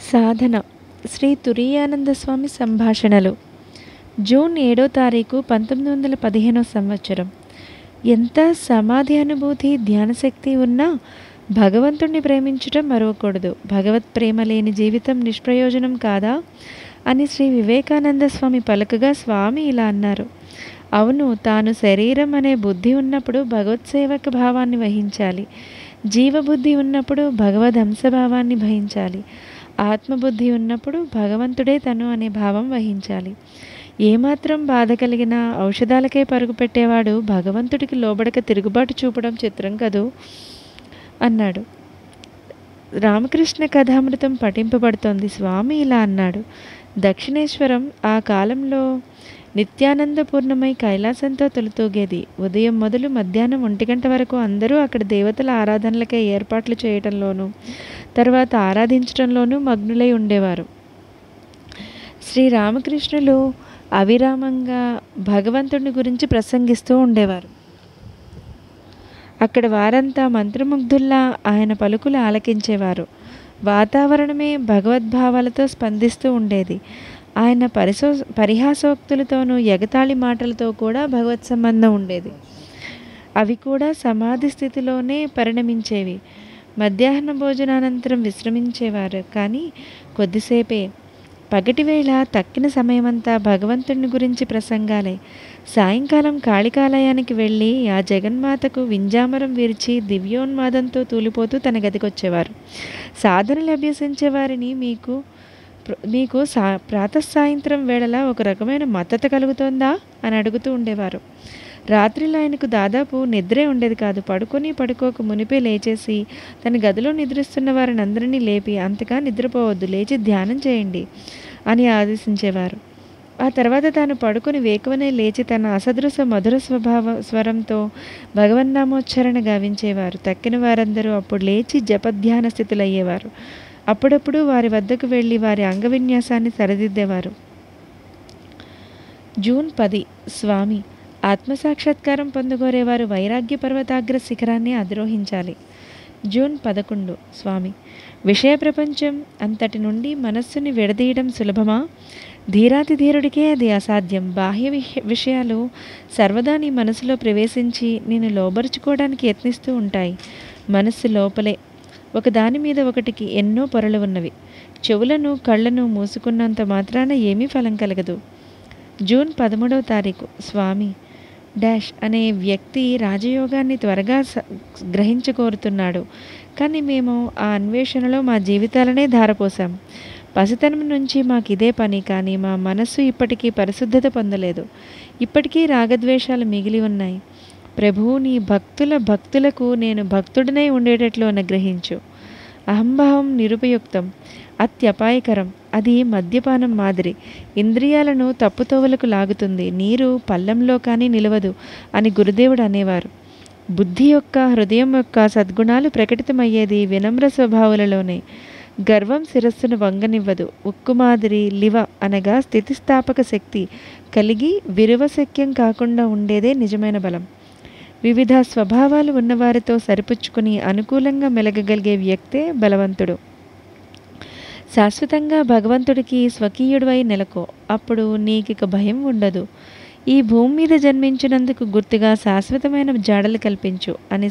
సాధన శ్రీ తురీయానంద స్వామి సంభాషణలు జూన్ 7వ తారీఖు 1915 సంవత్సరం. ఎంత సమాధి అనుభూతి ధ్యానశక్తి ఉన్నా భగవంతుణ్ణి ప్రేమించటం మరవకూడదు. భగవత్ ప్రేమ లేని జీవితం నిష్ప్రయోజనం కాదా అని శ్రీ వివేకానంద స్వామి పలకగా స్వామి ఇలా అన్నారు. అవును, తాను శరీరం అనే బుద్ధి ఉన్నప్పుడు భగవత్సేవక భావాన్ని వహించాలి. జీవబుద్ధి ఉన్నప్పుడు భగవదంశభావాన్ని వహించాలి. ఆత్మబుద్ధి ఉన్నప్పుడు భగవంతుడే తను అనే భావం వహించాలి. ఏమాత్రం బాధ కలిగినా ఔషధాలకే పరుగు పెట్టేవాడు భగవంతుడికి లోబడక తిరుగుబాటు చూపడం చిత్రం కదూ అన్నాడు. రామకృష్ణ కథామృతం పఠింపబడుతోంది. స్వామి ఇలా అన్నాడు. దక్షిణేశ్వరం ఆ కాలంలో నిత్యానందపూర్ణమై కైలాసంతో తొలుతూగేది. ఉదయం మొదలు మధ్యాహ్నం 1 గంట వరకు అందరూ అక్కడ దేవతల ఆరాధనలకే ఏర్పాట్లు చేయటంలోనూ తర్వాత ఆరాధించటంలోనూ మగ్నులై ఉండేవారు. శ్రీరామకృష్ణులు అవిరామంగా భగవంతుని గురించి ప్రసంగిస్తూ ఉండేవారు. అక్కడ వారంతా మంత్రముగ్ధుల్లా ఆయన పలుకులు ఆలకించేవారు. వాతావరణమే భగవద్భావాలతో స్పందిస్తూ ఉండేది. ఆయన పరిహాసోక్తులతోనూ ఎగతాళి మాటలతో కూడా భగవత్ సంబంధం ఉండేది. అవి కూడా సమాధి స్థితిలోనే పరిణమించేవి. మధ్యాహ్న భోజనానంతరం విశ్రమించేవారు, కానీ కొద్దిసేపే. పగటివేళ తక్కిన సమయమంతా భగవంతుని గురించి ప్రసంగాలే. సాయంకాలం కాళికాలయానికి వెళ్ళి ఆ జగన్మాతకు వింజామరం విరిచి దివ్యోన్మాదంతో తూలిపోతూ తన గదికొచ్చేవారు. సాధనలు అభ్యసించే వారిని మీకు ప్రాతఃసాయంత్రం వేళలా ఒక రకమైన మద్దతు కలుగుతోందా అని అడుగుతూ ఉండేవారు. రాత్రిలో ఆయనకు దాదాపు నిద్రే ఉండేది కాదు. పడుకోక మునిపే లేచేసి తన గదిలో నిద్రిస్తున్న వారిని అందరినీ లేపి, అంతగా నిద్రపోవద్దు, లేచి ధ్యానం చేయండి అని ఆదేశించేవారు. ఆ తర్వాత తాను పడుకొని వేకువనే లేచి తన అసదృశ మధుర స్వరంతో భగవన్నామోచ్చరణ గావించేవారు. తక్కిన వారందరూ అప్పుడు లేచి జపధ్యాన స్థితులయ్యేవారు. అప్పుడప్పుడు వారి వద్దకు వెళ్ళి వారి అంగవిన్యాసాన్ని సరిదిద్దేవారు. జూన్ 10 స్వామి ఆత్మసాక్షాత్కారం పొందగోరేవారు వైరాగ్య పర్వతాగ్ర శిఖరాన్ని అధిరోహించాలి. జూన్ 11 స్వామి విషయ ప్రపంచం అంతటి నుండి మనస్సుని విడదీయడం సులభమా? ధీరాతిధీరుడికే అది అసాధ్యం. బాహ్య విషయాలు సర్వదా నీ మనసులో ప్రవేశించి నేను లోబరుచుకోవడానికి యత్నిస్తూ ఉంటాయి. మనస్సు లోపలే ఒకదాని మీద ఒకటికి ఎన్నో పొరలు ఉన్నవి. చెవులను కళ్ళను మూసుకున్నంత మాత్రాన ఏమీ ఫలం కలగదు. జూన్ 13వ తారీఖు స్వామి డాష్ అనే వ్యక్తి రాజయోగాన్ని త్వరగా గ్రహించకోరుతున్నాడు. కానీ మేము ఆ అన్వేషణలో మా జీవితాలనే ధారపోసాం. పసితనం నుంచి మాకిదే పని. కానీ మా మనస్సు ఇప్పటికీ పరిశుద్ధత పొందలేదు. ఇప్పటికీ రాగద్వేషాలు మిగిలి ఉన్నాయి. ప్రభువు నీ భక్తులకు నేను భక్తుడినై ఉండేటట్లు అనుగ్రహించు. అహంభావం నిరుపయుక్తం, అత్యపాయకరం. అది మద్యపానం మాదిరి. ఇంద్రియాలను తప్పుతోవలకు లాగుతుంది. నీరు పళ్ళంలో కానీ నిలవదు అని గురుదేవుడు అనేవారు. బుద్ధి యొక్క హృదయం యొక్క సద్గుణాలు ప్రకటితమయ్యేది వినమ్ర స్వభావాలలోనే. గర్వం శిరస్సును వంగనివ్వదు. ఉక్కు మాదిరి లివ అనగా స్థితిస్థాపక శక్తి కలిగి విరువశక్యం కాకుండా ఉండేదే నిజమైన బలం. వివిధ స్వభావాలు ఉన్నవారితో సరిపుచ్చుకుని అనుకూలంగా మెలగగలిగే వ్యక్తే బలవంతుడు. శాశ్వతంగా భగవంతుడికి స్వకీయుడివై నెలకో. అప్పుడు నీకిక భయం ఉండదు. ఈ భూమి మీద జన్మించినందుకు గుర్తుగా శాశ్వతమైన జాడలు కల్పించు అని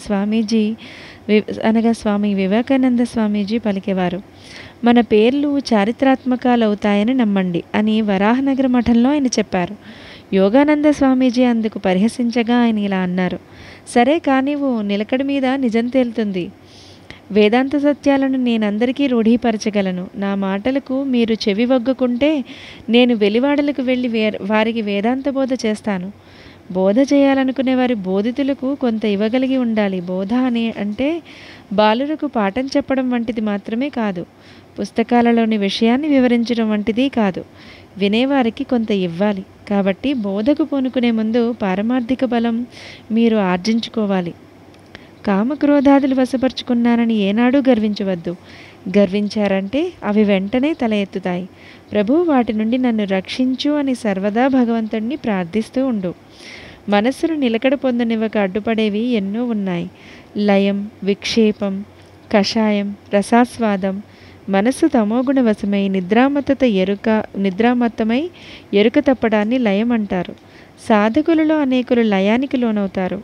స్వామి వివేకానంద స్వామీజీ పలికేవారు. మన పేర్లు చారిత్రాత్మకాలవుతాయని నమ్మండి అని వరాహనగర మఠంలో ఆయన చెప్పారు. యోగానంద స్వామీజీ అందుకు పరిహసించగా ఆయన ఇలా అన్నారు. సరే, కానివ్వు, నిలకడ మీద నిజం తేలుతుంది. వేదాంత సత్యాలను నేనందరికీ రూఢీపరచగలను. నా మాటలకు మీరు చెవి వగ్గకుంటే నేను వెలివాడలకు వెళ్ళి వారికి వేదాంత బోధ చేస్తాను. బోధ చేయాలనుకునే వారి బోధితులకు కొంత ఇవ్వగలిగి ఉండాలి. బోధ అంటే బాలురకు పాఠం చెప్పడం వంటిది మాత్రమే కాదు. పుస్తకాలలోని విషయాన్ని వివరించడం వంటిది కాదు. వినేవారికి కొంత ఇవ్వాలి. కాబట్టి బోధకు పూనుకునే ముందు పారమార్థిక బలం మీరు ఆర్జించుకోవాలి. కామక్రోధాదులు వశపరుచుకున్నానని ఏనాడూ గర్వించవద్దు. గర్వించారంటే అవి వెంటనే తల ఎత్తుతాయి. ప్రభు వాటి నుండి నన్ను రక్షించు అని సర్వదా భగవంతుణ్ణి ప్రార్థిస్తూ ఉండు. మనస్సును నిలకడ పొందనివ్వక అడ్డుపడేవి ఎన్నో ఉన్నాయి. లయం, విక్షేపం, కషాయం, రసాస్వాదం, మనస్సు తమోగుణ వశమై నిద్రామత్తమై ఎరుక తప్పడాన్ని లయం అంటారు. సాధకులలో అనేకులు లయానికి లోనవుతారు.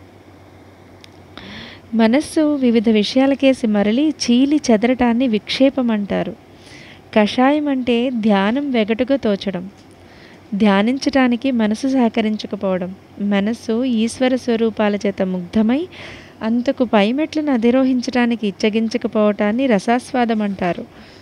మనస్సు వివిధ విషయాలకేసి మరలి చీలి చెదరటాన్ని విక్షేపం అంటారు. కషాయం అంటే ధ్యానం వెగటుగా తోచడం, ధ్యానించటానికి మనసు సహకరించకపోవడం, మనస్సు ఈశ్వర స్వరూపాల చేత ముగ్ధమై అంతకు పైమెట్లను అధిరోహించడానికి ఇచ్చగించకపోవటాన్ని రసాస్వాదం అంటారు.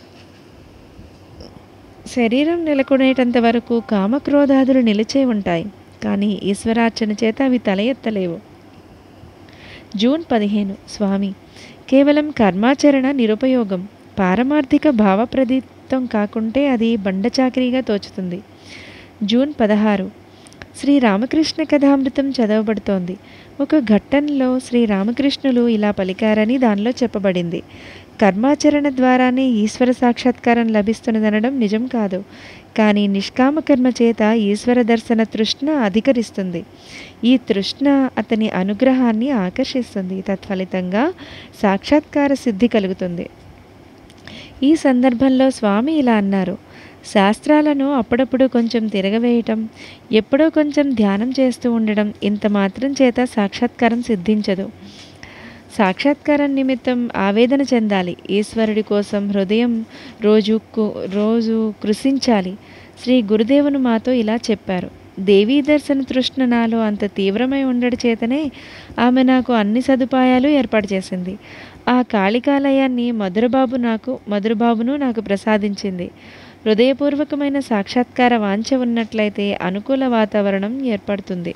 శరీరం నెలకొనేటంత వరకు కామక్రోధాదులు నిలిచే ఉంటాయి, కానీ ఈశ్వరార్చన చేత అవి తల ఎత్తలేవు. జూన్ 15. స్వామి, కేవలం కర్మాచరణ నిరుపయోగం. పారమార్థిక భావప్రదీప్తం కాకుంటే అది బండచాకరీగా తోచుతుంది. జూన్ 16. శ్రీరామకృష్ణ కథామృతం చదవబడుతోంది. ఒక ఘట్టంలో శ్రీరామకృష్ణులు ఇలా పలికారని దానిలో చెప్పబడింది. కర్మాచరణ ద్వారానే ఈశ్వర సాక్షాత్కారం లభిస్తున్నదనడం నిజం కాదు, కానీ నిష్కామ కర్మ చేత ఈశ్వర దర్శన తృష్ణ అధికరిస్తుంది. ఈ తృష్ణ అతని అనుగ్రహాన్ని ఆకర్షిస్తుంది. తత్ఫలితంగా సాక్షాత్కార సిద్ధి కలుగుతుంది. ఈ సందర్భంలో స్వామి ఇలా అన్నారు: శాస్త్రాలను అప్పుడప్పుడు కొంచెం తిరగవేయటం, ఎప్పుడో కొంచెం ధ్యానం చేస్తూ ఉండడం ఇంత మాత్రం చేత సాక్షాత్కారం సిద్ధించదు. సాక్షాత్కారం నిమిత్తం ఆవేదన చెందాలి. ఈశ్వరుడి కోసం హృదయం రోజు కృషించాలి. శ్రీ గురుదేవును మాతో ఇలా చెప్పారు: దేవీ దర్శన తృష్ణ నాలో అంత తీవ్రమై ఉండడం చేతనే ఆమె నాకు అన్ని సదుపాయాలు ఏర్పాటు చేసింది. ఆ కాళికాలయాన్ని మధురబాబును నాకు ప్రసాదించింది. హృదయపూర్వకమైన సాక్షాత్కార వాంఛ ఉన్నట్లయితే అనుకూల వాతావరణం ఏర్పడుతుంది.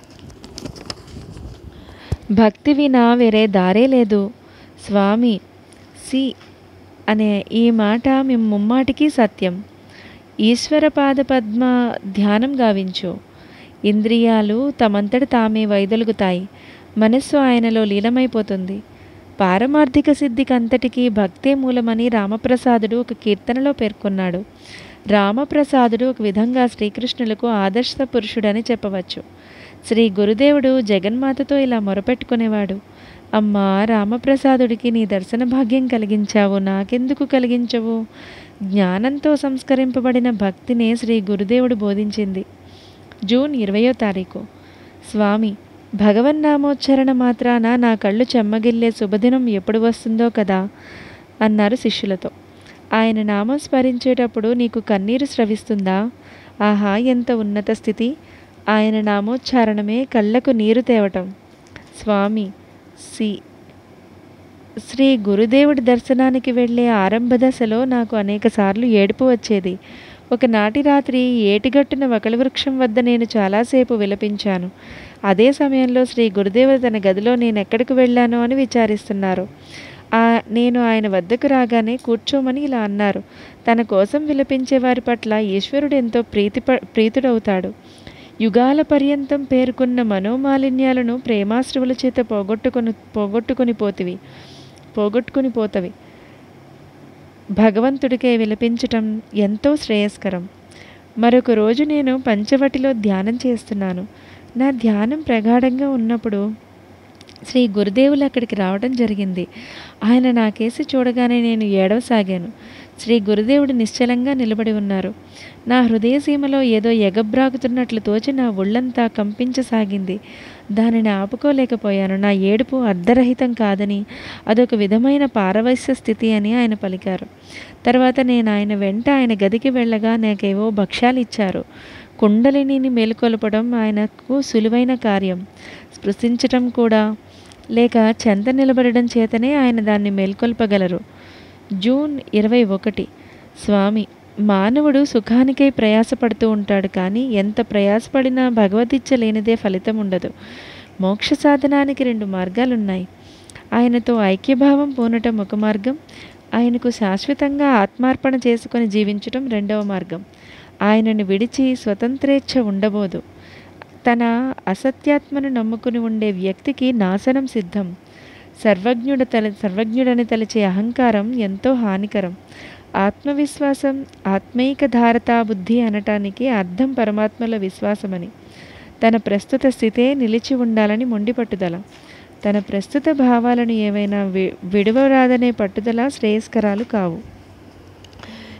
భక్తి వినా వేరే దారే లేదు. స్వామి సి అనే ఈ మాట ముమ్మాటికి సత్యం. ఈశ్వర పాద పద్మ ధ్యానం గావించు. ఇంద్రియాలు తమంతట తామే వైదొలుగుతాయి. మనస్సు ఆయనలో లీనమైపోతుంది. పారమార్థిక సిద్ధికంతటికీ భక్తే మూలమని రామప్రసాదుడు ఒక కీర్తనలో పేర్కొన్నాడు. రామప్రసాదుడు ఒక విధంగా శ్రీకృష్ణులకు ఆదర్శ పురుషుడని చెప్పవచ్చు. శ్రీ గురుదేవుడు జగన్మాతతో ఇలా మొరపెట్టుకునేవాడు: అమ్మా రామప్రసాదుడికి నీ దర్శన భాగ్యం కలిగించావు, నాకెందుకు కలిగించవు? జ్ఞానంతో సంస్కరింపబడిన భక్తినే శ్రీ గురుదేవుడు బోధించింది. జూన్ 20వ తారీఖు. స్వామి, భగవన్నామోచ్చరణ మాత్రాన నా కళ్ళు చెమ్మగిల్లే శుభదినం ఎప్పుడు వస్తుందో కదా అన్నారు శిష్యులతో. ఆయన నామం స్మరించేటప్పుడు నీకు కన్నీరు స్రవిస్తుందా? ఆహా, ఎంత ఉన్నత స్థితి! ఆయన నామోచ్చారణమే కళ్ళకు నీరు తేవటం. స్వామి సి శ్రీ గురుదేవుడి దర్శనానికి వెళ్ళే ఆరంభ దశలో నాకు అనేకసార్లు ఏడుపు వచ్చేది. ఒకనాటి రాత్రి ఏటిగట్టున వకలవృక్షం వద్ద నేను చాలాసేపు విలపించాను. అదే సమయంలో శ్రీ గురుదేవుడు తన గదిలో నేను ఎక్కడికి వెళ్ళానో అని విచారిస్తున్నారు. నేను ఆయన వద్దకు రాగానే కూర్చోమని ఇలా అన్నారు: తన కోసం విలపించే వారి పట్ల ఈశ్వరుడు ఎంతో ప్రీతుడవుతాడు. యుగాల పర్యంతం పేర్కొన్న మనోమాలిన్యాలను ప్రేమాశ్రువుల చేత పోగొట్టుకుని పోతవి. భగవంతుడికే విలపించటం ఎంతో శ్రేయస్కరం. మరొక రోజు నేను పంచవటిలో ధ్యానం చేస్తున్నాను. నా ధ్యానం ప్రగాఢంగా ఉన్నప్పుడు శ్రీ గురుదేవులు అక్కడికి రావడం జరిగింది. ఆయన నా కేసి చూడగానే నేను ఏడవసాగాను. శ్రీ గురుదేవుడు నిశ్చలంగా నిలబడి ఉన్నారు. నా హృదయసీమలో ఏదో ఎగబ్రాకుతున్నట్లు తోచి నా ఒళ్ళంతా కంపించసాగింది. దానిని ఆపుకోలేకపోయాను. నా ఏడుపు అర్ధరహితం కాదని, అదొక విధమైన పారవశ్య స్థితి అని ఆయన పలికారు. తర్వాత నేను ఆయన వెంట ఆయన గదికి వెళ్ళగా నాకేవో భక్ష్యాలు ఇచ్చారు. కుండలిని మేలుకొల్పడం ఆయనకు సులువైన కార్యం. స్పృశించటం కూడా లేక చెంత నిలబడడం చేతనే ఆయన దాన్ని మేల్కొల్పగలరు. జూన్ 21. స్వామి, మానవుడు సుఖానికై ప్రయాసపడుతూ ఉంటాడు, కానీ ఎంత ప్రయాసపడినా భగవదిచ్చ లేనిదే ఫలితం ఉండదు. మోక్ష సాధనానికి 2 మార్గాలున్నాయి. ఆయనతో ఐక్యభావం పూనటం ఒక మార్గం, ఆయనకు శాశ్వతంగా ఆత్మార్పణ చేసుకొని జీవించటం 2వ మార్గం. ఆయనను విడిచి స్వతంత్రేచ్ఛ ఉండబోదు. తన అసత్యాత్మను నమ్ముకుని ఉండే వ్యక్తికి నాశనం సిద్ధం. సర్వజ్ఞుడని తలచే అహంకారం ఎంతో హానికరం. ఆత్మవిశ్వాసం, ఆత్మైక ధారతా బుద్ధి అనటానికి అర్థం పరమాత్మలో విశ్వాసమని. తన ప్రస్తుత స్థితే నిలిచి ఉండాలని మొండి పట్టుదల. తన ప్రస్తుత భావాలను ఏవైనా విడవరాదనే పట్టుదల శ్రేయస్కరాలు కావు.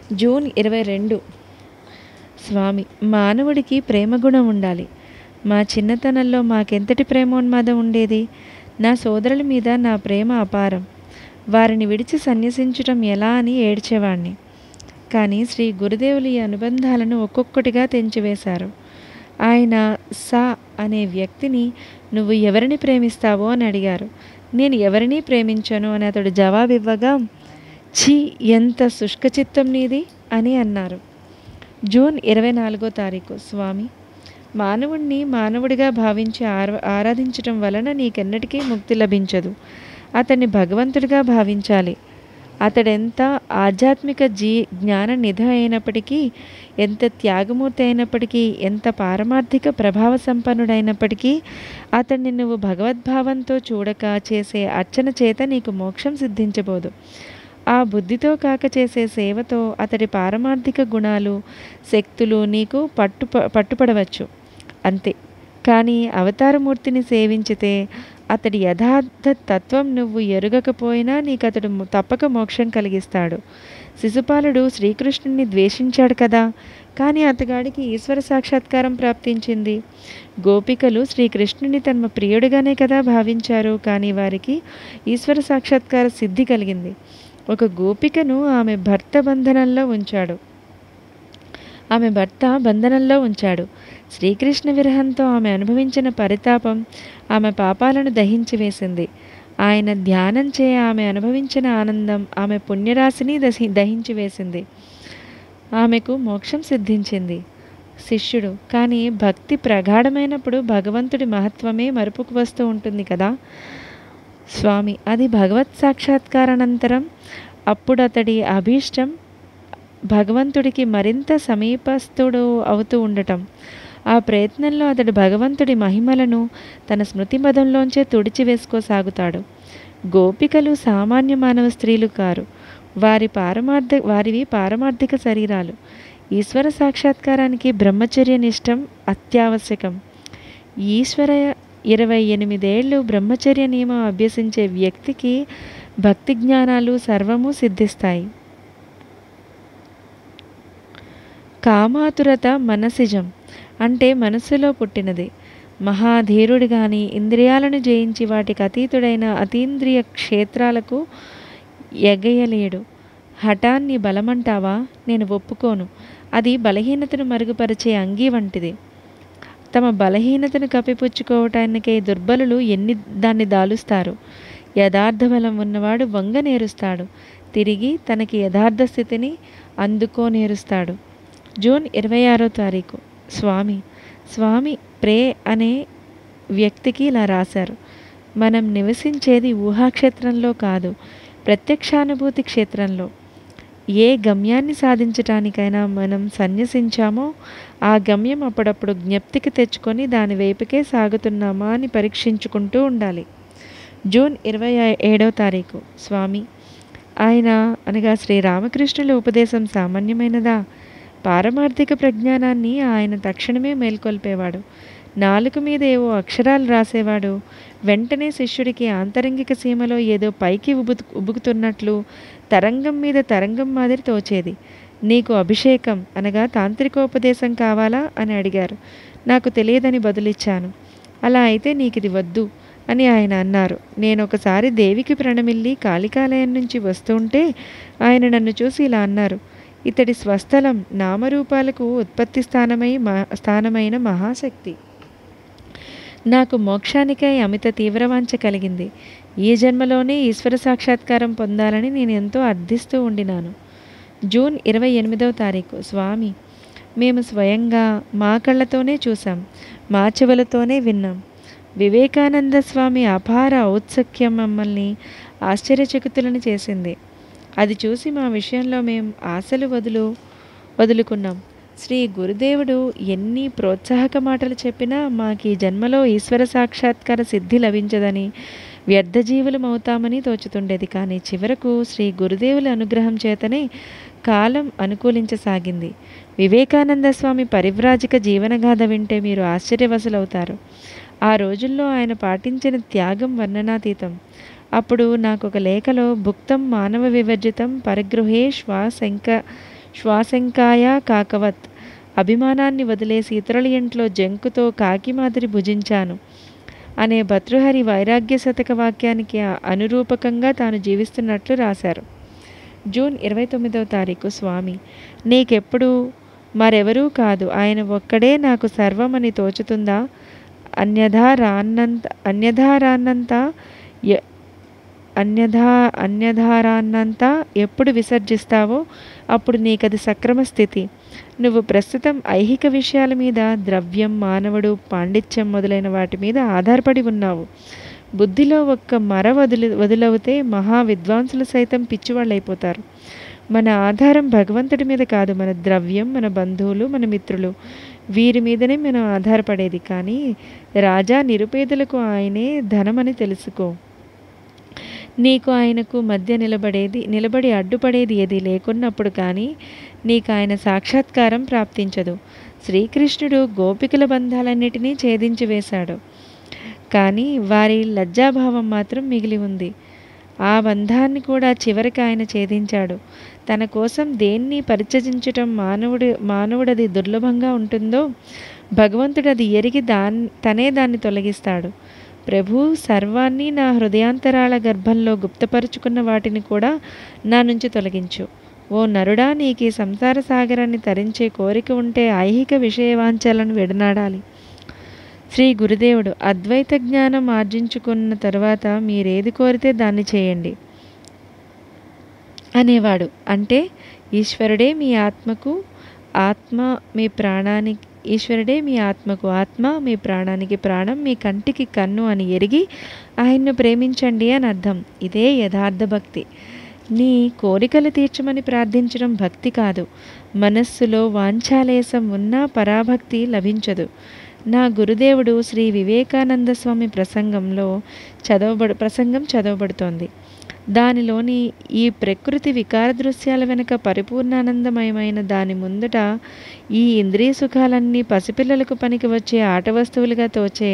జూన్ 22. స్వామి, మానవుడికి ప్రేమగుణం ఉండాలి. మా చిన్నతనంలో మాకెంతటి ప్రేమోన్మాదం ఉండేది. నా సోదరుల మీద నా ప్రేమ అపారం. వారిని విడిచి సన్యసించటం ఎలా అని ఏడ్చేవాణ్ణి. కానీ శ్రీ గురుదేవులు ఈ అనుబంధాలను ఒక్కొక్కటిగా తెంచివేశారు. ఆయన సా అనే వ్యక్తిని నువ్వు ఎవరిని ప్రేమిస్తావో అని అడిగారు. నేను ఎవరినీ ప్రేమించను అని అతడు జవాబివ్వగా, ఛీ, ఎంత శుష్కచిత్తం నీది అని అన్నారు. జూన్ 24వ తారీఖు. స్వామి, మానవుణ్ణి మానవుడిగా భావించి ఆరాధించటం వలన నీకెన్నటికీ ముక్తి లభించదు. అతన్ని భగవంతుడిగా భావించాలి. అతడెంత ఆధ్యాత్మిక జ్ఞాన నిధి అయినప్పటికీ, ఎంత త్యాగమూర్తి అయినప్పటికీ, ఎంత పారమార్థిక ప్రభావ సంపన్నుడైనప్పటికీ అతన్ని నువ్వు భగవద్భావంతో చూడక చేసే అర్చన చేత నీకు మోక్షం సిద్ధించబోదు. ఆ బుద్ధితో కాక చేసే సేవతో అతడి పారమార్థిక గుణాలు, శక్తులు నీకు పట్టుపడవచ్చు అంతే. కానీ అవతారమూర్తిని సేవించితే అతడి యథార్థ తత్వం నువ్వు ఎరుగకపోయినా నీకతడు తప్పక మోక్షం కలిగిస్తాడు. శిశుపాలుడు శ్రీకృష్ణుని ద్వేషించాడు కదా, కానీ అతగాడికి ఈశ్వర సాక్షాత్కారం ప్రాప్తించింది. గోపికలు శ్రీకృష్ణుని తమ ప్రియుడిగానే కదా భావించారు, కానీ వారికి ఈశ్వర సాక్షాత్కార సిద్ధి కలిగింది. ఒక గోపికను ఆమె భర్త బంధనంలో ఉంచాడు. శ్రీకృష్ణ విరహంతో ఆమె అనుభవించిన పరితాపం ఆమె పాపాలను దహించి వేసింది. ఆయన ధ్యానం చే ఆమె అనుభవించిన ఆనందం ఆమె పుణ్యరాశిని దహించి వేసింది. ఆమెకు మోక్షం సిద్ధించింది. శిష్యుడు, కానీ భక్తి ప్రగాఢమైనప్పుడు భగవంతుడి మహత్వమే మరుపుకు వస్తూ ఉంటుంది కదా. స్వామి, అది భగవత్ సాక్షాత్కారానంతరం. అప్పుడు అతడి అభీష్టం భగవంతుడికి మరింత సమీపస్థుడు అవుతూ ఉండటం. ఆ ప్రయత్నంలో అతడు భగవంతుడి మహిమలను తన స్మృతిమదంలోంచే తుడిచివేసుకోసాగుతాడు. గోపికలు సామాన్య మానవ స్త్రీలు కారు. వారివి పారమార్థిక శరీరాలు. ఈశ్వర సాక్షాత్కారానికి బ్రహ్మచర్య నిష్టం అత్యావశ్యకం. 28 ఏళ్ళు బ్రహ్మచర్య నియమం అభ్యసించే వ్యక్తికి భక్తి జ్ఞానాలు సర్వము సిద్ధిస్తాయి. కామాతురత మనసిజం అంటే మనస్సులో పుట్టినది. మహాధీరుడు గాని ఇంద్రియాలను జయించి వాటికి అతీతుడైన అతీంద్రియ క్షేత్రాలకు ఎగయలేడు. హఠాన్ని బలమంటావా? నేను ఒప్పుకోను. అది బలహీనతను మరుగుపరిచే అంగీ వంటిది. తమ బలహీనతను కప్పిపుచ్చుకోవటానికే దుర్బలులు దాన్ని దాలుస్తారు. యథార్థ బలం ఉన్నవాడు వంగ నేరుస్తాడు, తిరిగి తనకి యథార్థ స్థితిని అందుకోనేరుస్తాడు. జూన్ 26వ తారీఖు. స్వామి ప్రే అనే వ్యక్తికి ఇలా రాశారు. మనం నివసించేది ఊహాక్షేత్రంలో కాదు, ప్రత్యక్షానుభూతి క్షేత్రంలో. ఏ గమ్యాన్ని సాధించటానికైనా మనం సన్యసించామో ఆ గమ్యం అప్పుడప్పుడు జ్ఞప్తికి తెచ్చుకొని దాని వైపుకే సాగుతున్నామా అని పరీక్షించుకుంటూ ఉండాలి. జూన్ 27వ తారీఖు. స్వామి, ఆయన అనగా శ్రీరామకృష్ణుల ఉపదేశం సామాన్యమైనదా? పారమార్థిక ప్రజ్ఞానాన్ని ఆయన తక్షణమే మేల్కొల్పేవాడు. నాలుక మీద ఏవో అక్షరాలు రాసేవాడు. వెంటనే శిష్యుడికి ఆంతరంగిక సీమలో ఏదో పైకి ఉబుకుతున్నట్లు తరంగం మీద తరంగం మాదిరి తోచేది. నీకు అభిషేకం అనగా తాంత్రికోపదేశం కావాలా అని అడిగారు. నాకు తెలియదని బదులిచ్చాను. అలా అయితే నీకిది వద్దు అని ఆయన అన్నారు. నేను ఒకసారి దేవికి ప్రణమిల్లి కాళికాలయం నుంచి వస్తుంటే ఆయన నన్ను చూసి ఇలా అన్నారు. ఇతడి స్వస్థలం నామరూపాలకు ఉత్పత్తి స్థానమైన మహాశక్తి. నాకు మోక్షానికై అమిత తీవ్రవాంఛ కలిగింది. ఈ జన్మలోనే ఈశ్వర సాక్షాత్కారం పొందాలని నేను ఎంతో అర్థిస్తూ ఉండినాను. జూన్ 28వ తారీఖు. స్వామి, మేము స్వయంగా మా కళ్ళతోనే చూసాం, మా చెవులతోనే విన్నాం. వివేకానంద స్వామి అపార ఔత్సుక్యం మమ్మల్ని ఆశ్చర్యచకితులను చేసింది. అది చూసి మా విషయంలో మేము ఆశలు వదులుకున్నాం. శ్రీ గురుదేవుడు ఎన్ని ప్రోత్సాహక మాటలు చెప్పినా మాకు ఈ జన్మలో ఈశ్వర సాక్షాత్కార సిద్ధి లభించదని, వ్యర్థజీవులమవుతామని తోచుతుండేది. కానీ చివరకు శ్రీ గురుదేవుల అనుగ్రహం చేతనే కాలం అనుకూలించసాగింది. వివేకానంద స్వామి పరివ్రాజిక జీవనగాథ వింటే మీరు ఆశ్చర్యవశులవుతారు. ఆ రోజుల్లో ఆయన పాటించిన త్యాగం వర్ణనాతీతం. అప్పుడు నాకు ఒక లేఖలో భుక్తం మానవ వివర్జితం పరిగృహే శ్వాసంకాయ కాకవత్. అభిమానాన్ని వదిలేసి ఇతరుల ఇంట్లో జంకుతో కాకి మాదిరి భుజించాను అనే భర్తృహరి వైరాగ్య శతక వాక్యానికి అనురూపకంగా తాను జీవిస్తున్నట్లు రాశారు. జూన్ 29వ తారీఖు. స్వామి, నీకెప్పుడు మరెవరూ కాదు, ఆయన ఒక్కడే నాకు సర్వమని తోచుతుందా? అన్యధారాన్నంతా ఎప్పుడు విసర్జిస్తావో అప్పుడు నీకది సక్రమ స్థితి. నువ్వు ప్రస్తుతం ఐహిక విషయాల మీద, ద్రవ్యం, మానవుడు, పాండిత్యం మొదలైన వాటి మీద ఆధారపడి ఉన్నావు. బుద్ధిలో ఒక్క మర వదులవుతే మహా విద్వాంసులు సైతం పిచ్చివాళ్ళైపోతారు. మన ఆధారం భగవంతుడి మీద కాదు, మన ద్రవ్యం, మన బంధువులు, మన మిత్రులు, వీరి మీదనే మనం ఆధారపడేది. కానీ రాజా నిరుపేదలకు ఆయనే ధనమని తెలుసుకో. నీకు ఆయనకు మధ్య నిలబడి అడ్డుపడేది ఏది లేకున్నప్పుడు కానీ నీకు ఆయన సాక్షాత్కారం ప్రాప్తించదు. శ్రీకృష్ణుడు గోపికల బంధాలన్నిటినీ ఛేదించి వేశాడు, కానీ వారి లజ్జాభావం మాత్రం మిగిలి ఉంది. ఆ బంధాన్ని కూడా చివరికి ఆయన ఛేదించాడు. తన కోసం దేన్ని పరిత్యజించటం మానవుడది దుర్లభంగా ఉంటుందో భగవంతుడు అది ఎరిగి తనే దాన్ని తొలగిస్తాడు. ప్రభు, సర్వాన్ని నా హృదయాంతరాల గర్భంలో గుప్తపరుచుకున్న వాటిని కూడా నా నుంచి తొలగించు. ఓ నరుడా, నీకు ఈ సంసార సాగరాన్ని తరించే కోరిక ఉంటే ఐహిక విషయవాంఛలను విడనాడాలి. శ్రీ గురుదేవుడు అద్వైత జ్ఞానం ఆర్జించుకున్న తరువాత మీరేది కోరితే దాన్ని చేయండి అనేవాడు. అంటే ఈశ్వరుడే మీ ఆత్మకు, ఆత్మ మీ ప్రాణానికి ఈశ్వరుడే మీ ఆత్మకు ఆత్మ, మీ ప్రాణానికి ప్రాణం, మీ కంటికి కన్ను అని ఎరిగి ఆయన్ను ప్రేమించండి అని అర్థం. ఇదే యథార్థ భక్తి. నీ కోరికలు తీర్చమని ప్రార్థించడం భక్తి కాదు. మనస్సులో వాంఛాలేశం ఉన్నా పరాభక్తి లభించదు. నా గురుదేవుడు శ్రీ వివేకానంద స్వామి ప్రసంగం చదవబడుతోంది. దానిలోని ఈ ప్రకృతి వికార దృశ్యాల వెనుక పరిపూర్ణానందమయమైన దాని ముందట ఈ ఇంద్రియ సుఖాలన్నీ పసిపిల్లలకు పనికి వచ్చే ఆట వస్తువులుగా తోచే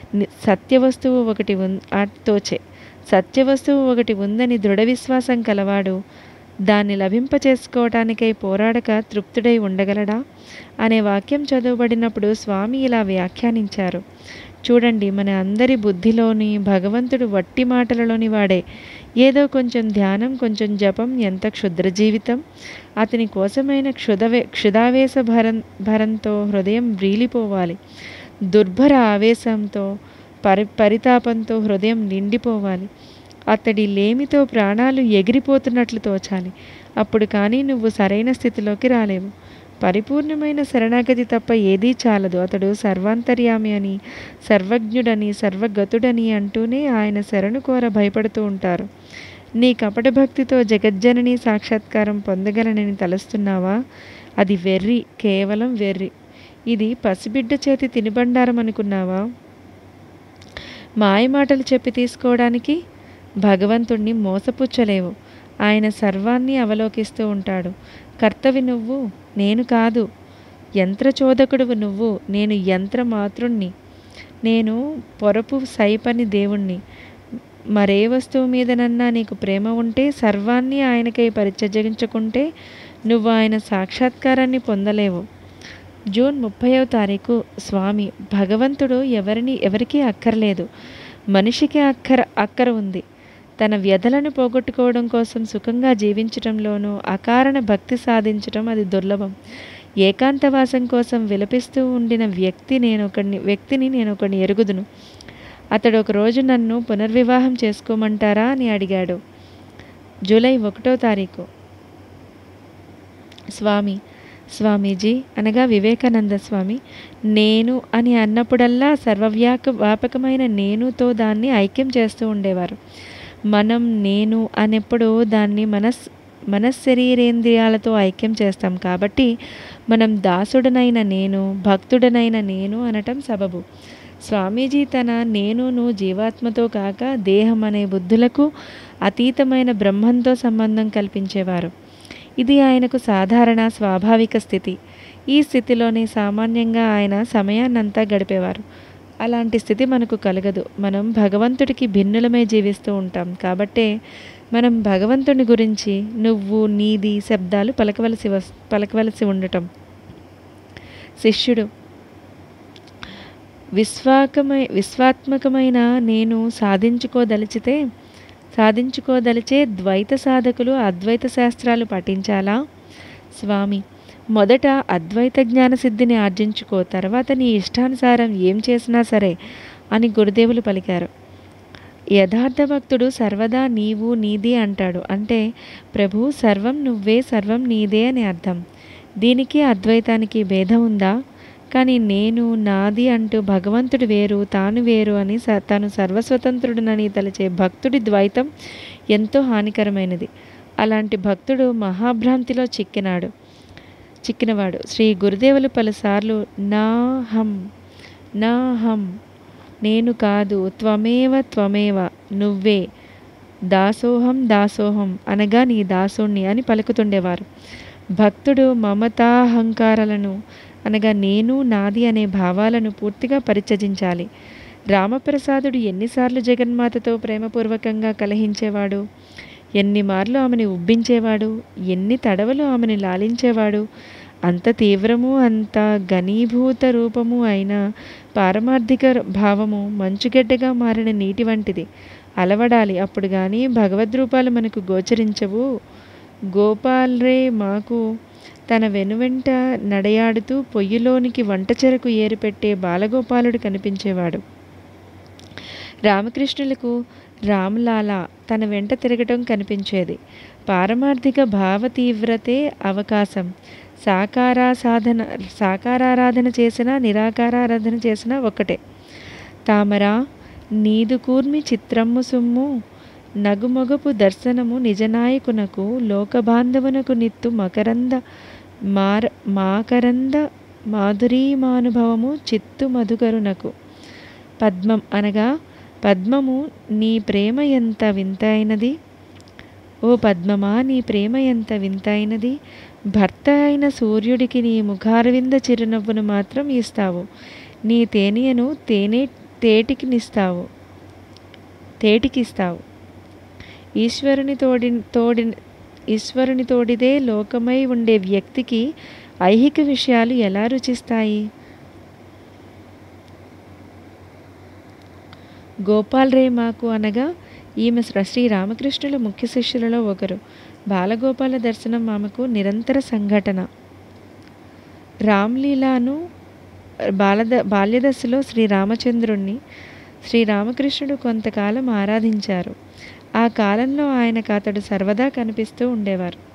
సత్యవస్తువు ఒకటి ఉందని దృఢ విశ్వాసం కలవాడు దాన్ని లభింపచేసుకోవటానికై పోరాడక తృప్తుడై ఉండగలడా అనే వాక్యం చదవబడినప్పుడు స్వామి ఇలా వ్యాఖ్యానించారు. చూడండి, మన అందరి బుద్ధిలోని భగవంతుడు వట్టి మాటలలోని వాడే. ఏదో కొంచెం ధ్యానం, కొంచెం జపం, ఎంత క్షుద్ర జీవితం. అతని కోసమైన క్షుదావేశ భరంతో హృదయం వ్రీలిపోవాలి. దుర్భర ఆవేశంతో పరితాపంతో హృదయం నిండిపోవాలి. అతడి లేమితో ప్రాణాలు ఎగిరిపోతున్నట్లు తోచాలి. అప్పుడు కానీ నువ్వు సరైన స్థితిలోకి రాలేవు. పరిపూర్ణమైన శరణాగతి తప్ప ఏదీ చాలదు. అతడు సర్వాంతర్యామి అని, సర్వజ్ఞుడని, సర్వగతుడని అంటూనే ఆయన శరణు కోర భయపడుతూ ఉంటారు. నీ కపట భక్తితో జగజ్జనని సాక్షాత్కారం పొందగలనని తలస్తున్నావా? అది వెర్రి, కేవలం వెర్రి. ఇది పసిబిడ్డ చేతి తినుబండారం అనుకున్నావా? మాయమాటలు చెప్పి తీసుకోవడానికి భగవంతుణ్ణి మోసపుచ్చలేవు. ఆయన సర్వాన్ని అవలోకిస్తూ ఉంటాడు. కర్తవి నువ్వు, నేను కాదు. యంత్రచోదకుడువు నువ్వు, నేను యంత్రమాతృణ్ణి. నేను పొరపు సైపని దేవుణ్ణి. మరే వస్తువు మీదనన్నా నీకు ప్రేమ ఉంటే, సర్వాన్ని ఆయనకై పరిత్యజించుకుంటే నువ్వు ఆయన సాక్షాత్కారాన్ని పొందలేవు. జూన్ 30వ తారీఖు. స్వామి, భగవంతుడు ఎవరికీ అక్కర్లేదు. మనిషికి అక్కర ఉంది. తన వ్యధలను పోగొట్టుకోవడం కోసం సుఖంగా జీవించటంలోనూ అకారణ భక్తి సాధించటం అది దుర్లభం. ఏకాంతవాసం కోసం విలపిస్తూ ఉండిన వ్యక్తిని నేనొకడిని ఎరుగుదును. అతడు ఒకరోజు నన్ను పునర్వివాహం చేసుకోమంటారా అని అడిగాడు. జూలై 1వ తారీఖు. స్వామీజీ అనగా వివేకానంద స్వామి, నేను అని అన్నప్పుడల్లా సర్వవ్యాపకమైన నేనుతో దాన్ని ఐక్యం చేస్తూ ఉండేవారు. మనం నేను అనేప్పుడు దాన్ని మనశ్శరీరేంద్రియాలతో ఐక్యం చేస్తాం. కాబట్టి మనం దాసుడనైన నేను, భక్తుడనైన నేను అనటం సబబు. స్వామీజీ తన నేనును జీవాత్మతో కాక దేహం అనే బుద్ధులకు అతీతమైన బ్రహ్మంతో సంబంధం కల్పించేవారు. ఇది ఆయనకు సాధారణ స్వాభావిక స్థితి. ఈ స్థితిలోనే సామాన్యంగా ఆయన సమయాన్నంతా గడిపేవారు. అలాంటి స్థితి మనకు కలగదు. మనం భగవంతుడికి భిన్నులమై జీవిస్తూ ఉంటాం. కాబట్టే మనం భగవంతుని గురించి నువ్వు నీది శబ్దాలు పలకవలసి ఉండటం. శిష్యుడు విశ్వాత్మకమైన నేను సాధించుకోదలిచే ద్వైత సాధకులు అద్వైత శాస్త్రాలు పఠించాలా? స్వామి, మొదట అద్వైత జ్ఞాన సిద్ధిని ఆర్జించుకో, తర్వాత నీ ఇష్టానుసారం ఏం చేసినా సరే అని గురుదేవులు పలికారు. యథార్థ భక్తుడు సర్వదా నీవు నీది అంటాడు. అంటే ప్రభు సర్వం నువ్వే, సర్వం నీదే అని అర్థం. దీనికి అద్వైతానికి భేదం ఉందా? కానీ నేను నాది అంటూ భగవంతుడు వేరు తాను వేరు అని తాను సర్వస్వతంత్రుడునని తలచే భక్తుడి ద్వైతం ఎంతో హానికరమైనది. అలాంటి భక్తుడు మహాభ్రాంతిలో చిక్కినవాడు. శ్రీ గురుదేవులు పలుసార్లు నా హం నేను కాదు, త్వమేవ నువ్వే, దాసోహం అనగా నీ దాసుణ్ణి అని పలుకుతుండేవారు. భక్తుడు మమతాహంకారాలను అనగా నేను నాది అనే భావాలను పూర్తిగా పరిత్యజించాలి. రామప్రసాదుడు ఎన్నిసార్లు జగన్మాతతో ప్రేమపూర్వకంగా కలహించేవాడు, ఎన్ని మార్లు ఆమెని ఉబ్బించేవాడు, ఎన్ని తడవలు ఆమెని లాలించేవాడు. అంత తీవ్రము అంత ఘనీభూత రూపము అయిన పారమార్థిక భావము మంచుగడ్డగా మారిన నీటి వంటిది. అలవడాలి, అప్పుడు కానీ భగవద్రూపాలు మనకు గోచరించవు. గోపాల్రే మాకు తన వెనువెంట నడయాడుతూ పొయ్యిలోనికి వంట చెరకు ఏరిపెట్టే బాలగోపాలుడు కనిపించేవాడు. రామకృష్ణులకు రామ్లాలా తన వెంట తిరగటం కనిపించేది. పారమార్థిక భావ తీవ్రతే అవకాశం. సాకారారాధన చేసినా నిరాకారారాధన చేసినా ఒక్కటే. తామరా నీదు కూర్మి చిత్రమ్ము సుమ్ము నగుమొగపు దర్శనము నిజనాయకునకు లోకబాంధవునకు నిత్తు మాకరంద మాధురీమానుభవము చిత్తు మధుకరునకు. పద్మం అనగా పద్మము నీ ప్రేమ ఎంత వింతైనది. ఓ పద్మమా, నీ ప్రేమ ఎంత వింతైనది. భర్త అయిన సూర్యుడికి నీ ముఖారవింద చిరునవ్వును మాత్రం ఇస్తావు. నీ తేనెయను తేటికిస్తావు. ఈశ్వరుని తోడిదే లోకమై ఉండే వ్యక్తికి ఐహిక విషయాలు ఎలా రుచిస్తాయి? గోపాల్ రే మాకు అనగా ఈమె శ్రీరామకృష్ణుల ముఖ్య శిష్యులలో ఒకరు. బాలగోపాల దర్శనం ఆమెకు నిరంతర సంఘటన. రామ్లీలాను బాల్యదశలో శ్రీరామకృష్ణుడు కొంతకాలం ఆరాధించారు. ఆ కాలంలో ఆయనకు అతడు సర్వదా కనిపిస్తూ ఉండేవారు.